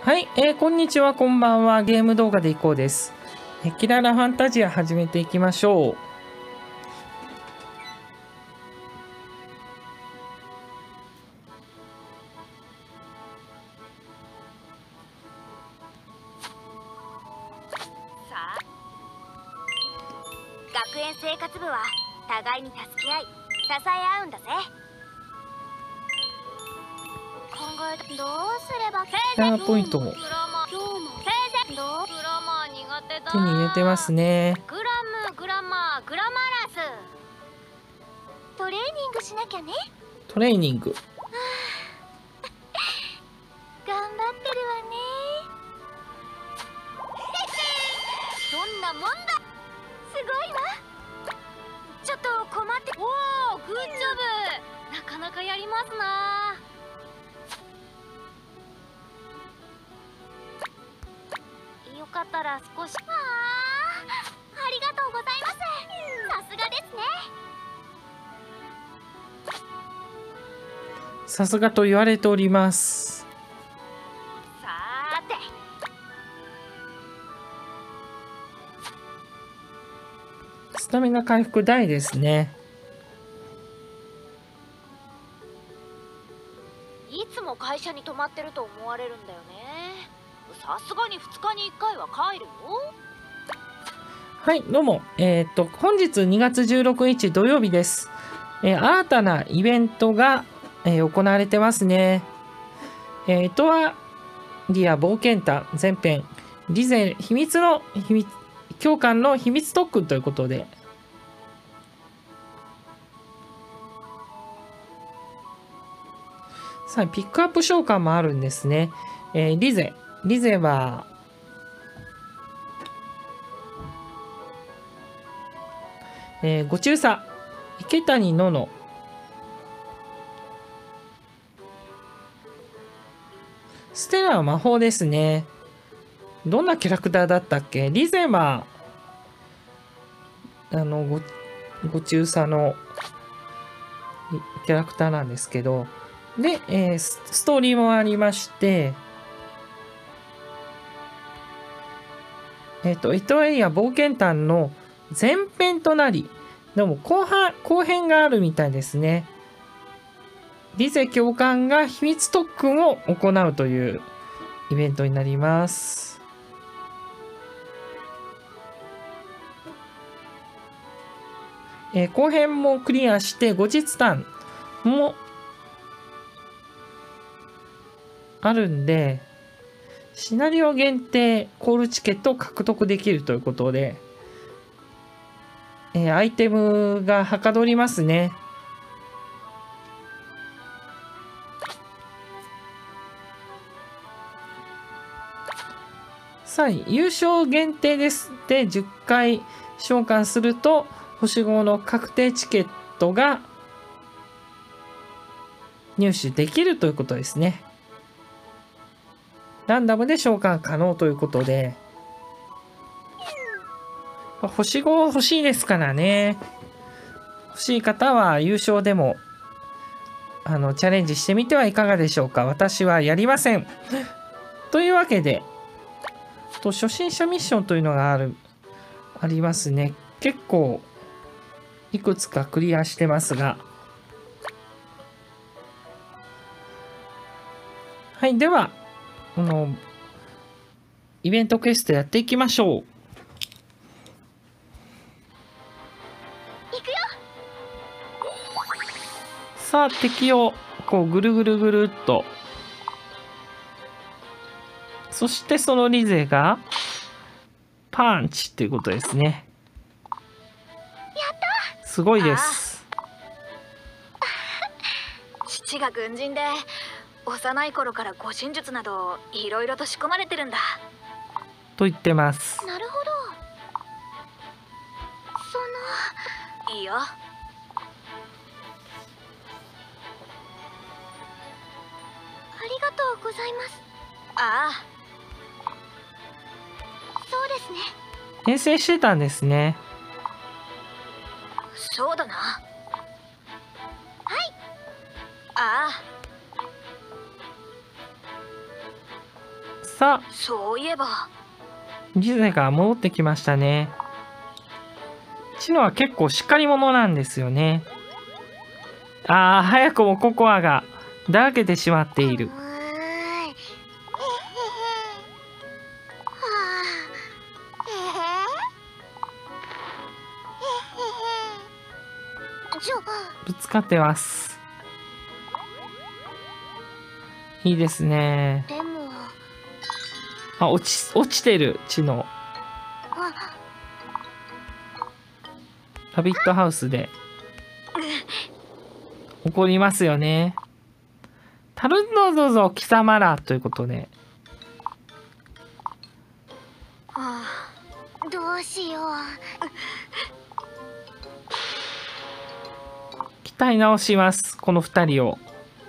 はい、こんにちは、こんばんは。ゲーム動画でいこうです。キララファンタジア始めていきましょう。 さあ、学園生活部は互いに助け合い支え合うんだぜ。考えたどうすればキャラポイントも手に入れてますね。 グラマラストレーニングしなきゃね。 トレーニング頑張ってるわね。どんなもんだ。すごいわ。ちょっと困って。おお、グッジョブ。なかなかやりますな。よかったら少し。ありがとうございます。さすがですね。 さすがと言われております。 さて、 スタミナ回復大ですね。 いつも会社に泊まってると思われるんだよね。さすがに2日に1回は帰るよ。 はい、どうも。本日2月16日土曜日です。新たなイベントが、行われてますね。エトワリア冒険譚前編リゼ教官の秘密特訓ということで、さあピックアップ召喚もあるんですね。リゼはご中佐池谷ののステラは魔法ですね。どんなキャラクターだったっけ。リゼはご中佐のキャラクターなんですけど、で、ストーリーもありまして、エトエリア冒険譚の前編となり、でも後編があるみたいですね。リゼ教官が秘密特訓を行うというイベントになります。後編もクリアして後日談もあるんで、シナリオ限定コールチケットを獲得できるということで、アイテムがはかどりますね。さあ、優勝限定です。で、10回召喚すると、星5の確定チケットが入手できるということですね。ランダムで召喚可能ということで、星5欲しいですからね。欲しい方は優勝でもチャレンジしてみてはいかがでしょうか。私はやりません。というわけで、初心者ミッションというのがありますね。結構いくつかクリアしてますが、はい、ではイベントクエストやっていきましょう。 行くよ。 さあ、敵をこうぐるぐるぐるっと、そしてそのリゼがパンチっていうことですね。 やった。 すごいです。 父が軍人で幼い頃から護身術などいろいろと仕込まれてるんだと言ってます。 なるほど。いいよ。ありがとうございます。ああ、そうですね。 遠征してたんですね。 そうだな。はい。ああ。 さあ、 そういえばリゼが戻ってきましたね。チノは結構しっかり者なんですよね。ああ、早くもココアがだらけてしまっている。ぶつかってます。いいですね。 でもあ、落ちてるチノ。ラビットハウスで怒りますよね。タルノゾゾ貴様らということで。 どうしよう。 鍛え直します、この2人を。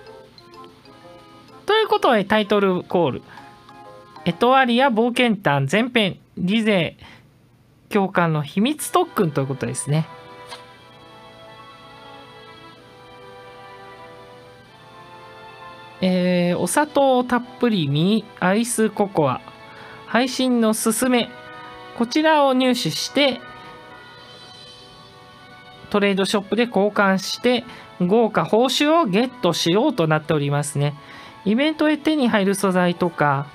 ということでタイトルコール、エトワリア冒険譚前編リゼ教官の秘密特訓ということですね。お砂糖たっぷりミアイスココア配信のすすめ、こちらを入手してトレードショップで交換して豪華報酬をゲットしようとなっておりますね。イベントで手に入る素材とか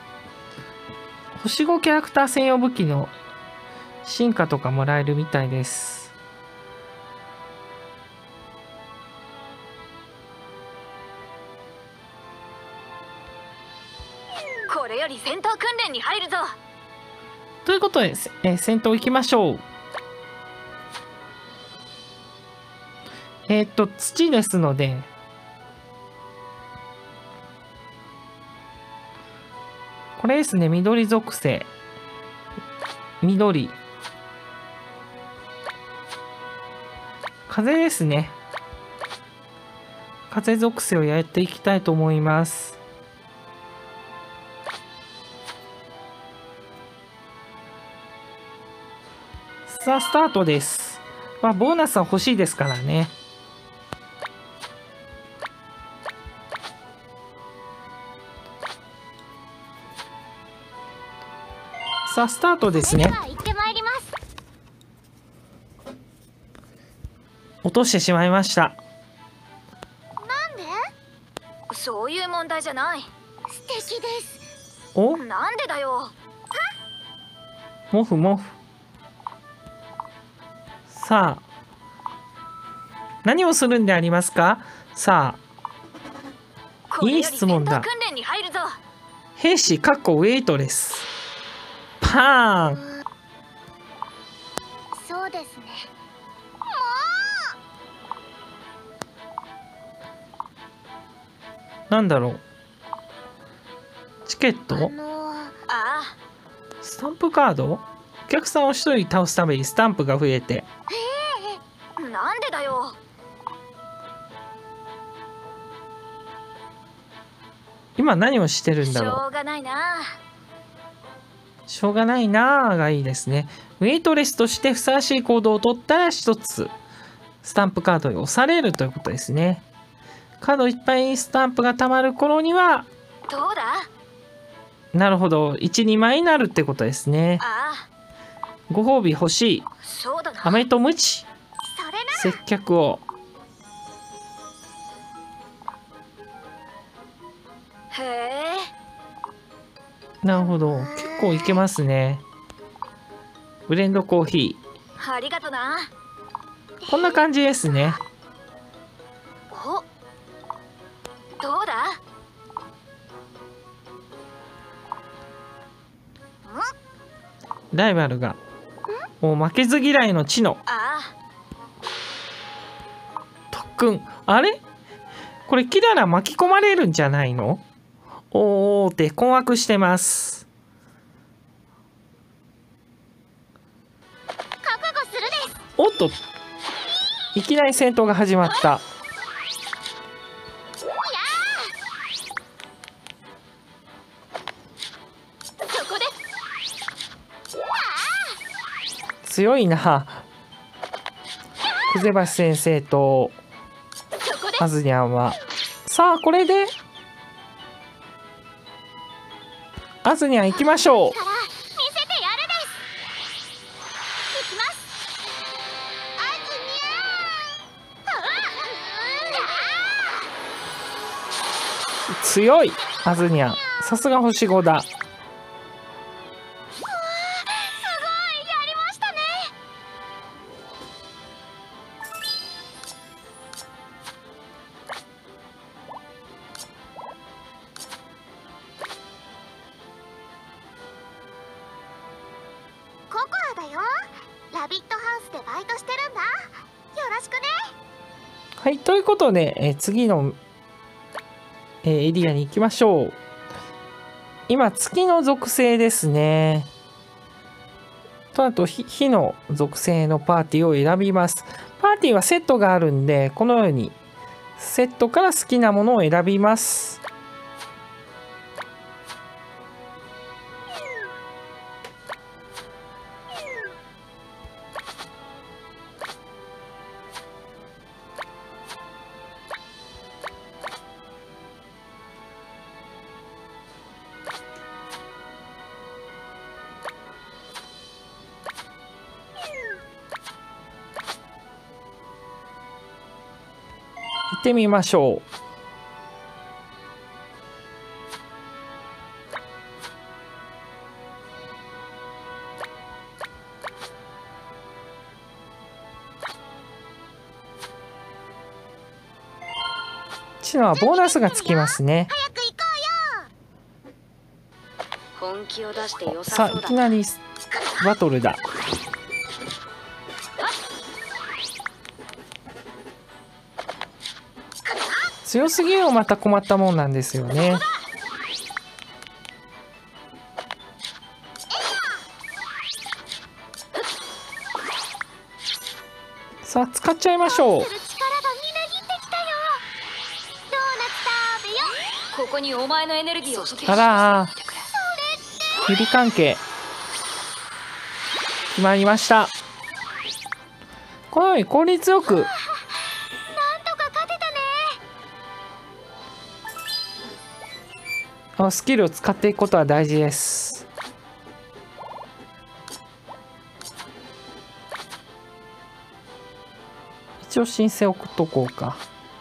星5キャラクター専用武器の進化とかもらえるみたいです。 これより戦闘訓練に入るぞ。 ということで、戦闘行きましょう。土ですのでこれですね、緑属性、緑、風ですね。風属性をやっていきたいと思います。さあスタートです。まあボーナスは欲しいですからね。さあスタートですね。 行ってまいります。 落としてしまいました。 なんで？そういう問題じゃない。素敵です。 お、 なんでだよ。 モフモフ。さあ何をするんでありますか。さあいい質問だ。 訓練に入るぞ。 兵士かっこウェイトレス。パーン。 そうですね。 なんだろう、チケット、スタンプカード、お客さんを一人倒すためにスタンプが増えて。 なんでだよ。 今何をしてるんだろう。 しょうがないな。 しょうがないなーがいいですね。ウェイトレスとしてふさわしい行動を取ったら一つスタンプカードに押されるということですね。カードいっぱいにスタンプがたまる頃には、 どうだ。 なるほど、1、2枚になるってことですね。ご褒美欲しい。 そうだな。 飴とムチ、接客を。 へえ。 なるほど、結構いけますね。ブレンドコーヒー、ありがとな。 こんな感じですね。 お、どうだ。 ライバルがもう負けず嫌いの知の特訓。あれこれキララ巻き込まれるんじゃないの。おーって困惑してます。 覚悟するです。 おっと、いきなり戦闘が始まった。強いな。クゼバシ先生とアズニャンは。さあこれでアズニャン行きましょう。 から見せてやるです。行きます。アズニャー。 強いアズニャン、さすが星5だ。 すごい、やりましたね。ココアだよ。ラビットハウスでバイトしてるんだ。よろしくね。 はい、ということで、次の、エリアに行きましょう。今月の属性ですね。とあと火の属性のパーティーを選びます。パーティーはセットがあるんで、このようにセットから好きなものを選びます。行ってみましょう。チナはボーナスがつきますね。 早く行こうよ。本気を出して良ささあそうだ。 いきなりバトルだ。強すぎるのまた困ったもんなんですよね。さあ使っちゃいましょう。 する力がみなぎってきたよ。ドーナツ食べよ。ここにお前のエネルギーを消費あらー、指関係決まりました。このように効率よくなんとか勝てたね。 スキルを使っていくことは大事です。一応申請送っとこうか。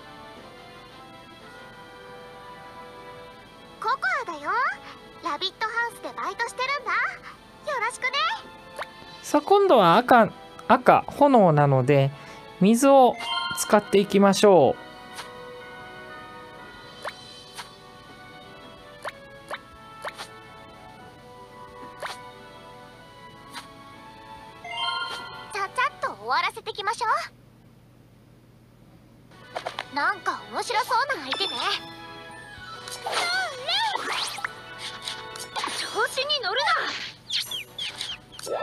ココアだよ。ラビットハウスでバイトしてるんだ。よろしくね。 さあ今度は赤炎なので水を使っていきましょう。 ちゃちゃっと終わらせてきましょう。なんか面白そうな相手ね。調子に乗るな。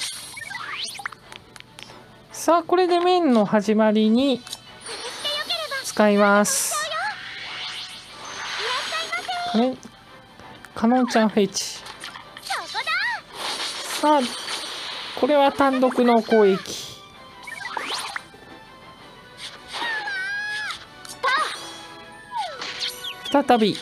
さあこれでメインの始まりに使います。カノンちゃんフェチ。さあこれは単独の攻撃。再び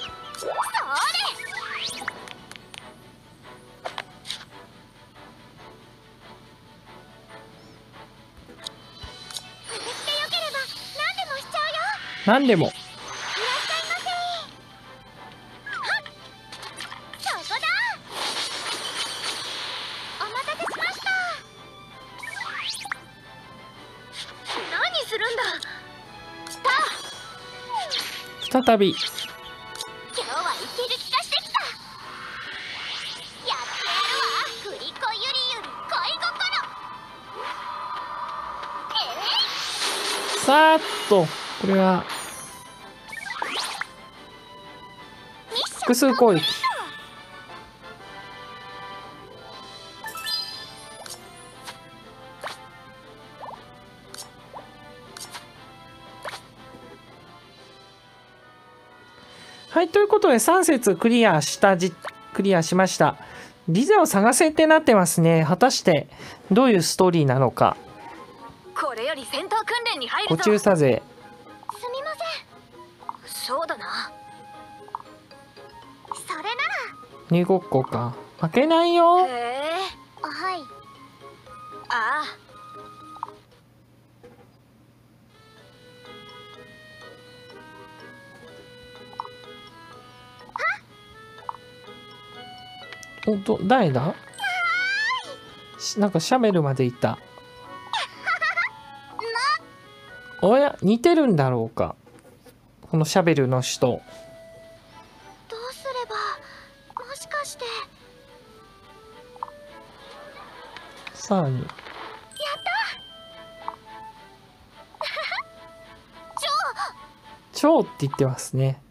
何でも。 そこだ。お待たせしました。何するんだ。 再び今日はいける気がしてきた。やってやるわ。グリコゆりゆり恋心。 さーっとこれは複数攻撃。はい、ということで3節クリアしました。リゼを探せってなってますね。果たしてどういうストーリーなのか。 これより戦闘訓練に入ご中佐勢。 すみません。そうだな。それなら鬼ごっこか。負けないよ。 へえ。はい。ああ。 誰だ？なんかシャベルまでいた。おや、似てるんだろうか、このシャベルの人。 どうすれば、もしかして。 さらに。 やった超って言ってますね。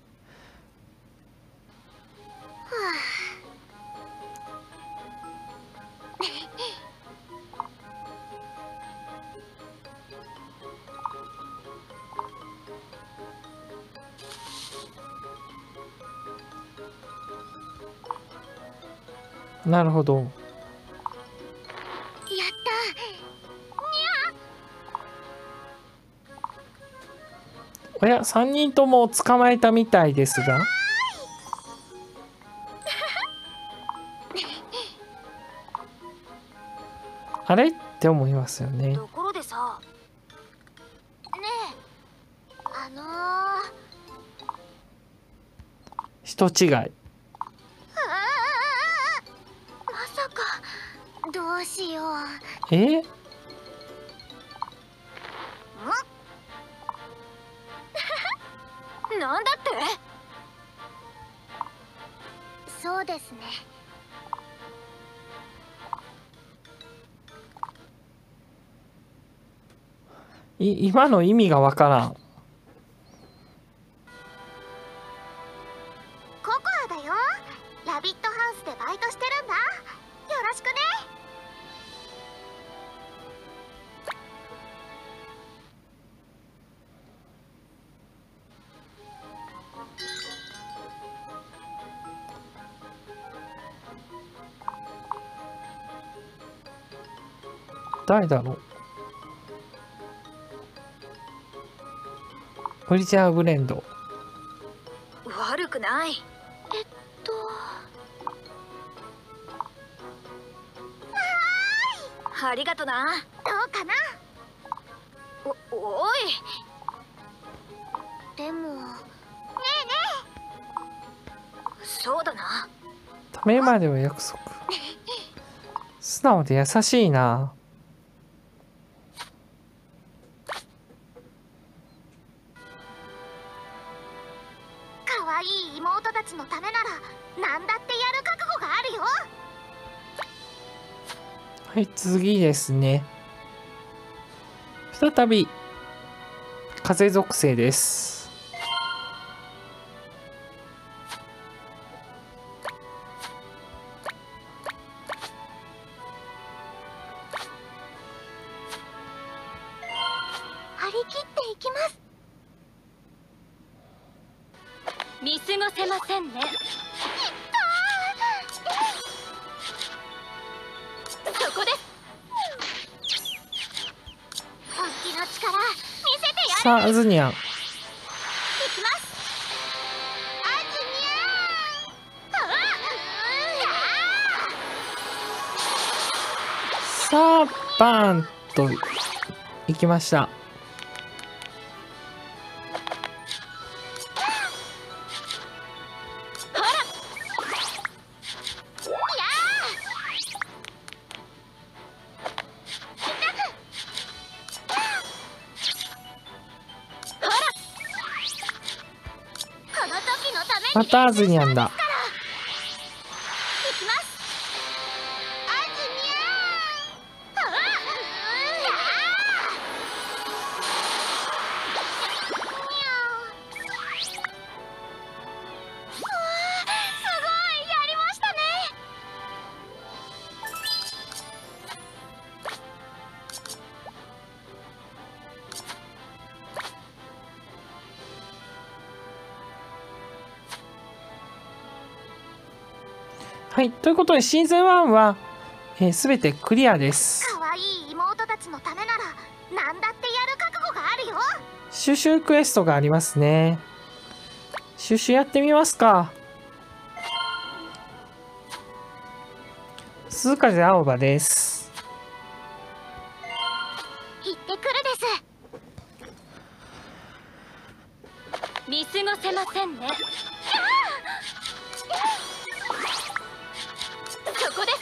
なるほど。 やったおや、3人とも捕まえたみたいですが。あれって思いますよね。 ところでさ、ねえ、 人違い。 まさか、どうしよう。なんだって？そうですね。 今の意味がわからん。 ココアだよ。ラビットハウスでバイトしてるんだ。よろしくね。 誰だろう。オリジナルブレンド。 悪くない。ありがとな。どうかな。おい。でも。ねえねえ。そうだな。 ためまでは約束。素直で優しいな。 可愛い妹たちのためなら何だってやる覚悟があるよ。 はい、次ですね。再び風属性です。 張り切っていきます。見過ごせませんね。そこです。本気の力見せてやる。 さあ、アズニャン。 いきます。アズニャン。 さあ、バーンといきました。またアズニャンだ。 いきます。アズニャン。すごい、やりましたね。 はい、ということでシーズン1は、全てクリアです。 可愛い妹たちのためなら何だってやる覚悟があるよ。 収集クエストがありますね。収集やってみますか。 鈴風青葉です。 行ってくるです。見過ごせませんね。そこです。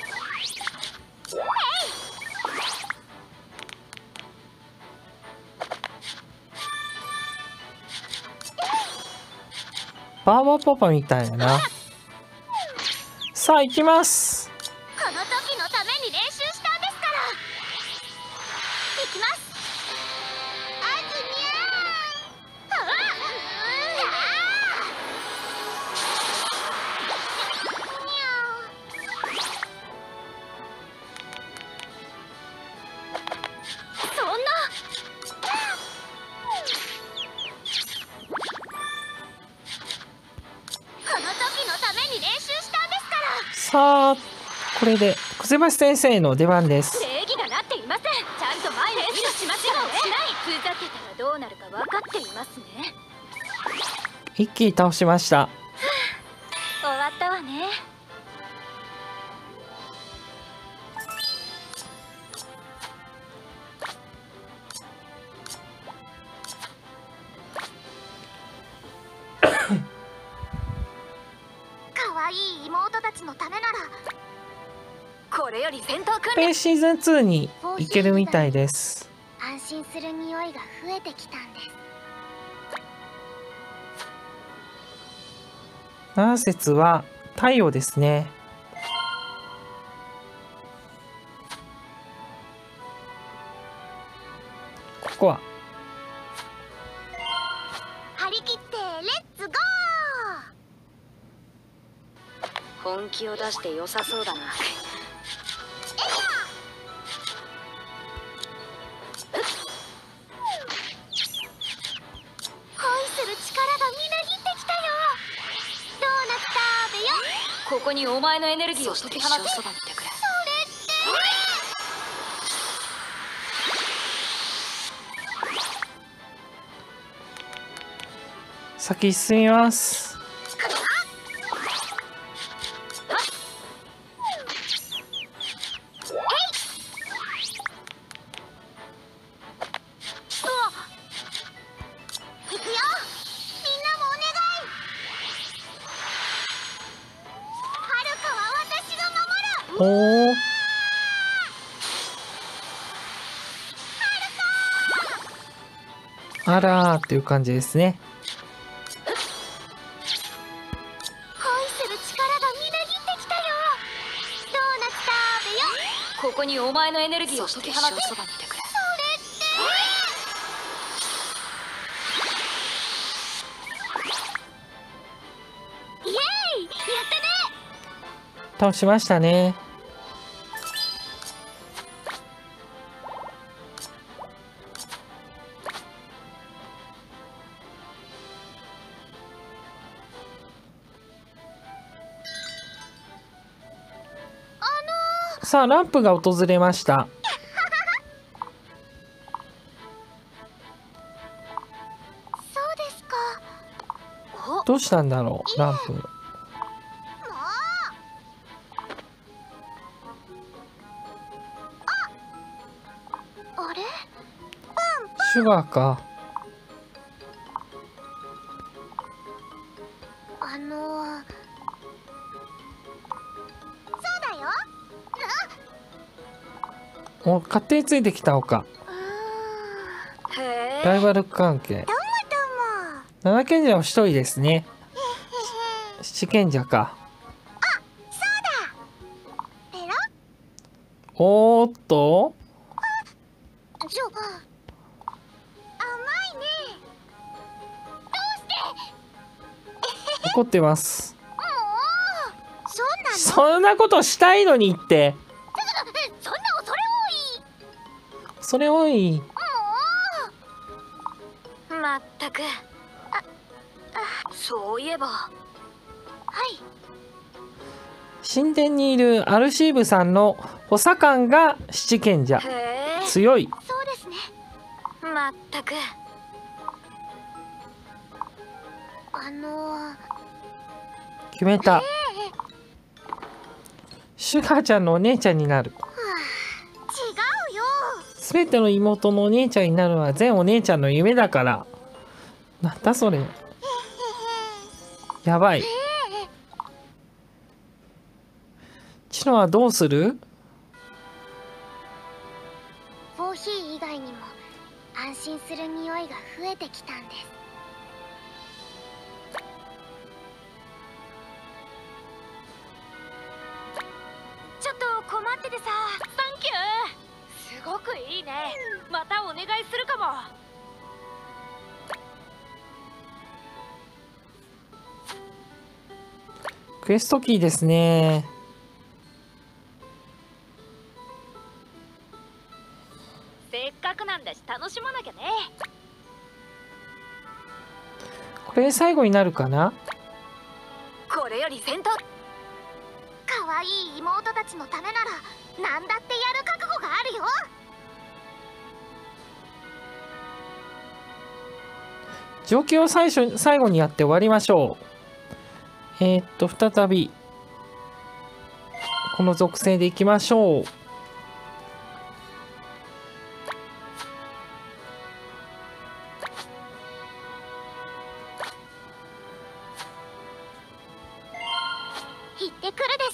バーバパパみたいな。さあ行きます。 この時のために練習したんですから。行きます。あずにゃー。そんな。この時のために練習したんですから。 さあこれでくぜばし先生の出番です。 礼儀がなっていません。ちゃんと前練習しましょうね。ふざけたらどうなるか分かっていますね。 一気に倒しました。 終わったわね。可愛い妹たちのためならこれより戦闘訓練。 シーズン2に行けるみたいです。 安心する匂いが増えてきたんです。 7節は太陽ですね。ここは張り切ってレッツゴー。本気を出して良さそうだな。ここにお前のエネルギーを解き放ってそばにいてくれ。それって先進みます。おー、あらーっていう感じですね。 恋する力がみなぎってきたよ。ドーナツ食べよ。ここにお前のエネルギーを解き放ってそばにいてくれ。それってイエーイ、やったね。 倒しましたね。さあランプが訪れました。 そうですか。 どうしたんだろうランプ。 もうあれシュガーか。 そうだよ。 お、勝手についてきたのか。 へえ。 ライバル関係。 どうも七賢者の一人ですね。七賢者か。 そうだ。ペロ。 おーっと。 ちょ、甘いね。どうして。 怒ってます。 もうそんなの。 そんなことしたいのにって。 そんな恐れそれ多い。 多い。まったく。そういえば。はい。 神殿にいるアルシーブさんの補佐官が七賢者。 へえ。 強い。 そうですね。まったく。 決めた。 シュガーちゃんのお姉ちゃんになる。 違うよ。 すべての妹のお姉ちゃんになるのは全お姉ちゃんの夢だから。なんだそれ。やばい。チノはどうする？ コーヒー以外にも安心する匂いが増えてきたんです。ちょっと困っててさ。 サンキュー。すごくいいね。またお願いするかも。 クエストキーですね。 せっかくなんだし楽しまなきゃね。 これ最後になるかな？ これより戦闘。 可愛い妹たちのためなら何だってやる覚悟があるよ。 状況を最後にやって終わりましょう。再びこの属性でいきましょう。 行ってくるです。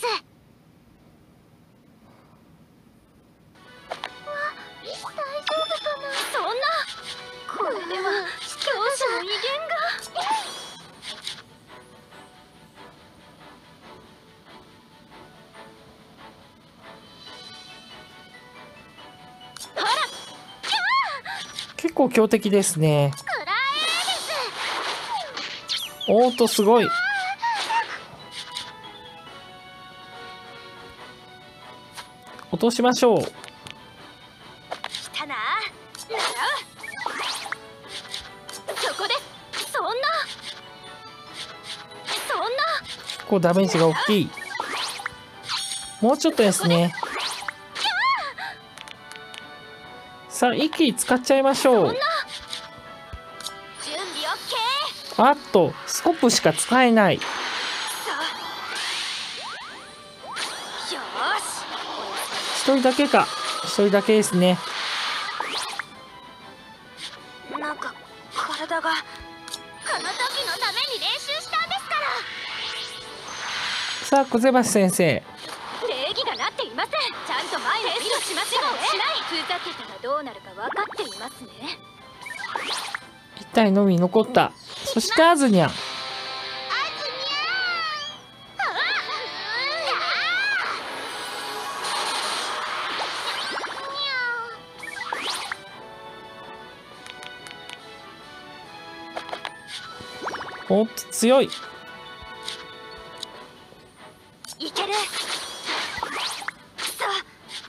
わ、大丈夫かな。 そんな。これでは教師の威厳が。 結構強敵ですね。 くらえです。 おーとすごい。落としましょう。 来たな。そこで。そんな。 結構ダメージが大きい。もうちょっとですね。さあ一気に使っちゃいましょう。 準備オッケー。 あっとスコップしか使えない。 よーし。 一人だけか。一人だけですね。 なんか体が。 この時のために練習したんですから。 さあ小瀬橋先生。 礼儀がなっていません。ちゃんと前を見ろ。しましょう。しない。ふざけたらどうなるか分かっていますね。 一体のみ残った。そしてアズニャン。おっと強い。 いける。さあ。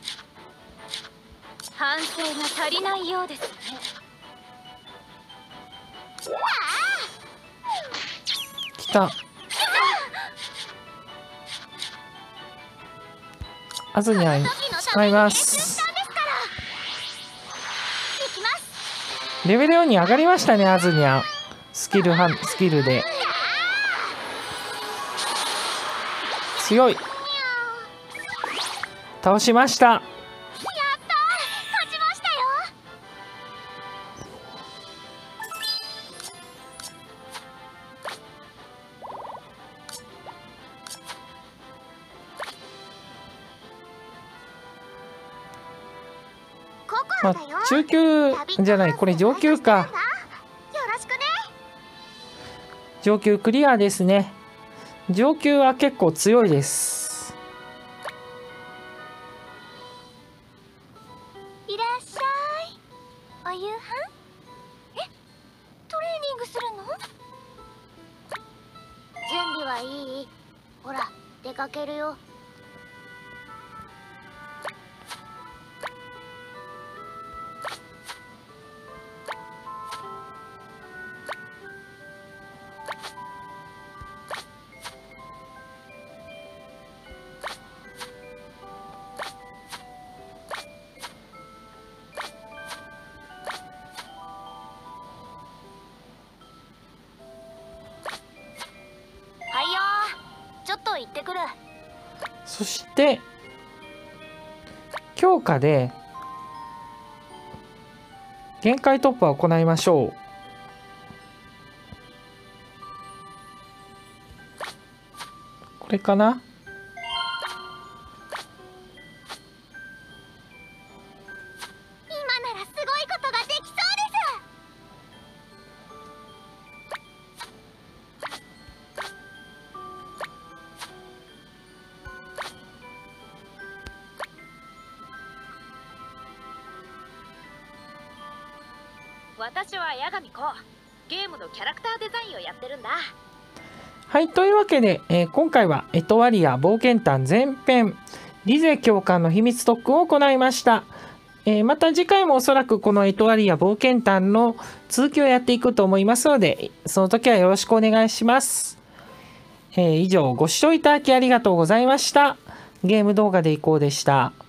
反省が足りないようですね。 来た。アズニャン使います。レベル4に上がりましたね、アズニャン。スキルで強い。倒しました。 やったー、勝ちましたよ。ココアだよ。 中級じゃない、これ上級か。 よろしくね。 上級クリアですね。上級は結構強いです。 いらっしゃい。お夕飯？え、トレーニングするの？準備はいい？ほら、出かけるよ。 はいよー。ちょっと行ってくる。 そして強化で限界突破を行いましょう。これかな。 今ならすごいことができそうです。 私は八神子。ゲームのキャラクターデザインをやってるんだ。 はい、というわけで、今回はエトワリア冒険譚前編リゼ教官の秘密特訓を行いました。また次回もおそらくこのエトワリア冒険譚の続きをやっていくと思いますので、その時はよろしくお願いします。以上ご視聴いただきありがとうございました。ゲーム動画でいこうでした。